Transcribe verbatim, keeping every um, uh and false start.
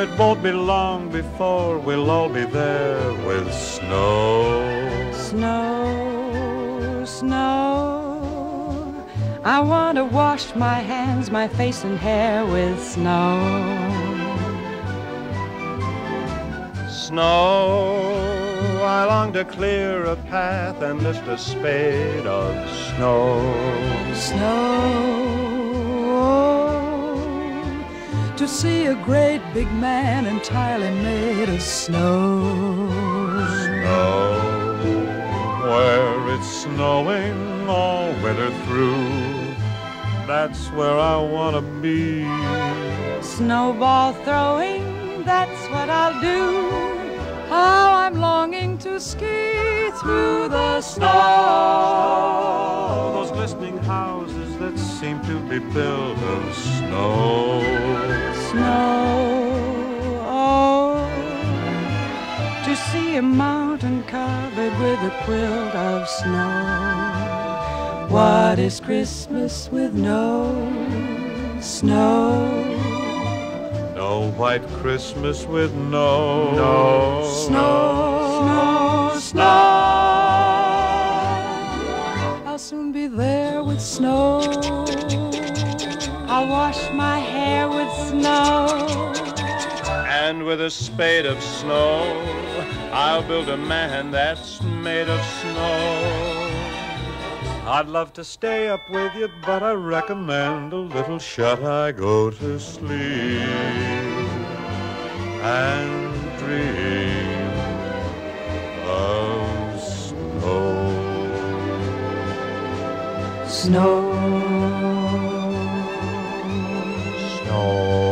it won't be long before we'll all be there with snow. Snow, snow, I want to wash my hands, my face and hair with snow. Snow, I long to clear a path and lift a spade of snow. Snow, to see a great big man entirely made of snow. Snow, where it's snowing all winter through, that's where I want to be. Snowball throwing, that's what I'll do. How I'm longing to ski through the snow. Those glistening houses that seem to be built of snow. Snow, oh, to see a mountain covered with a quilt of snow. What is Christmas with no snow? No white Christmas with no, no snow, snow, snow. I'll soon be there with snow. I'll wash my hair with snow. And with a spade of snow, I'll build a man that's made of snow. I'd love to stay up with you, but I recommend a little shut-eye go to sleep and dream of snow. Snow, Snow.